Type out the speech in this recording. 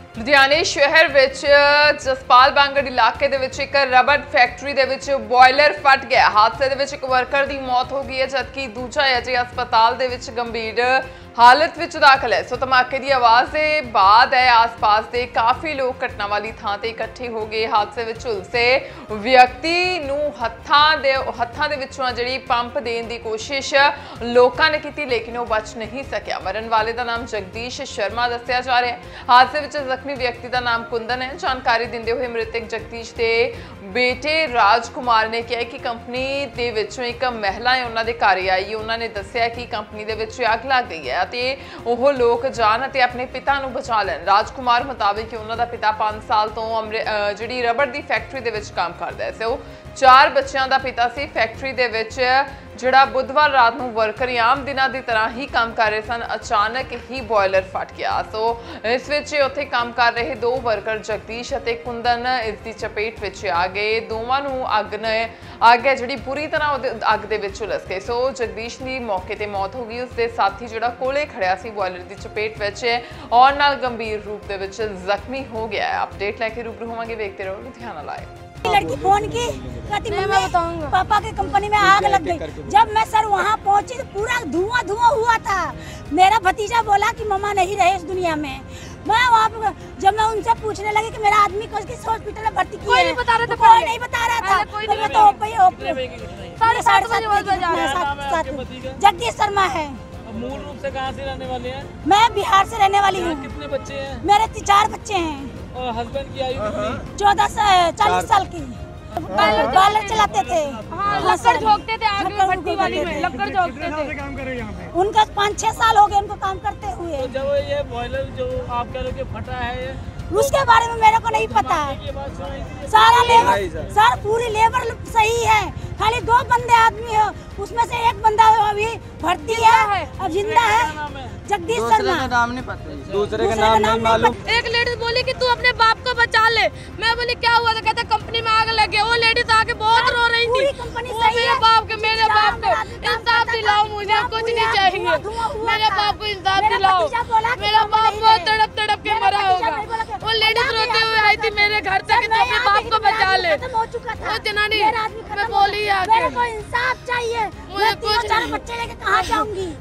ਲੁਧਿਆਣੇ ਸ਼ਹਿਰ ਵਿੱਚ ਜਸਪਾਲ ਬਾਂਗੜ ਇਲਾਕੇ ਦੇ ਵਿੱਚ ਇੱਕ ਰਬੜ ਫੈਕਟਰੀ ਦੇ ਵਿੱਚ ਬੋਇਲਰ ਫਟ ਗਿਆ। ਹਾਦਸੇ ਦੇ ਵਿੱਚ ਇੱਕ ਵਰਕਰ ਦੀ ਮੌਤ ਹੋ ਗਈ ਹੈ, ਜਦਕਿ ਦੂਜਾ ਅਜੇ ਹਸਪਤਾਲ ਦੇ ਵਿੱਚ ਗੰਭੀਰ हालत विच दाखिल है। सो धमाके की आवाज़ के बाद है आस-पास के काफ़ी लोग घटना वाली थां ते इकट्ठे हो गए। हादसे विच झुलसे व्यक्ति नूं हत्थां दे विचों जिहड़ी पंप देण दी कोशिश लोकां ने की, लेकिन वो बच नहीं सकिया। मरण वाले का नाम जगदीश शर्मा दस्सिया जा रहा है। हादसे विच जख्मी व्यक्ति का नाम कुंदन है। जानकारी दिंदे हुए मृतक जगदीश के बेटे राजकुमार ने कहा कि कंपनी दे विचों एक महिला है उन्हां दे घर आई। उन्होंने दस्सिया कि कंपनी दे विच अग लग गई है ते ओह लोग जान ते अपने पिता नूं बचा लैण। राजकुमार मुताबिक कि उन्हां दा पिता 5 साल तो जिहड़ी रबड़ दी फैक्टरी दे विच काम करदा है। सो 4 बच्चों का पिता सी। फैक्टरी दे विच जिहड़ा बुधवार रात नूं वर्कर आम दिनां दी तरह ही काम कर रहे सन, अचानक ही बॉयलर फट गया। सो इस विच उत्थे काम कर रहे 2 वर्कर जगदीश अते कुंदन इसकी चपेट विच आ गए। दोवां नूं अग जिहड़ी पूरी तरह अग दे विच उलझ गए। सो जगदीश की मौके ते मौत हो गई। उसके साथी जिहड़ा कोले खड़िया सी बॉयलर की चपेट विच और नाल गंभीर रूप दे विच जख्मी हो गया है। अपडेट लैके रूबरू होवांगे, देखते रहो लुधियाना लाइव। लड़की फोन की कहती मैं बताऊंगा पापा की कंपनी में आग लग गई। जब मैं सर वहाँ पहुंची तो पूरा धुआं हुआ था। मेरा भतीजा बोला कि मम्मा नहीं रहे इस दुनिया में। मैं वहाँ पे जब मैं उनसे पूछने लगी कि मेरा आदमी को किस हॉस्पिटल में भर्ती किया है, कोई नहीं बता रहा था। जगदीश शर्मा है। मूल रूप से कहाँ से रहने वाले हैं? मैं बिहार से रहने वाली हूँ। कितने बच्चे हैं? मेरे 4 बच्चे हैं। और हस्बैंड की आयु कितनी? 40 साल की। बालर चलाते थे। लक्कड़ झोंकते थे आग में, भट्टी वाली में लक्कड़ झोंकते थे। काम कर रहे हैं यहाँ पे? उनका 5-6 साल हो गए उनको काम करते हुए। तो जब ये बॉयलर जो आप कह रहे हो कि फटा है, उसके बारे में मेरे को नहीं पता। सारा लेबर सर पूरी लेबर सही है, खाली 2 बंदे आदमी हो, उसमें से एक बंदा अभी भर्ती है, अब जिंदा है। जगदीश शर्मा नाम नहीं पता, दूसरे का नाम नहीं मालूम। एक लेडीज बोली कि तू अपने बाप को बचा ले। मैं बोली क्या हुआ? तो कहता कंपनी में आग लग गई। वो लेडीज आके बहुत रो रही थी। मेरे बाप को इंसाफ दिलाओ, मुझे कुछ नहीं चाहिए। मेरे बाप को इंसाफ दिलाओ। मेरा बाप बहुत तड़प के मरा होगा। वो लेडीज रोते हुए आई थी मेरे घर तक, तो अपने बाप को बचा ले। वो जनानी मैं बोली मेरे को इंसाफ चाहिए। मुझे 3-4 बच्चे लेके कहाँ जाऊंगी?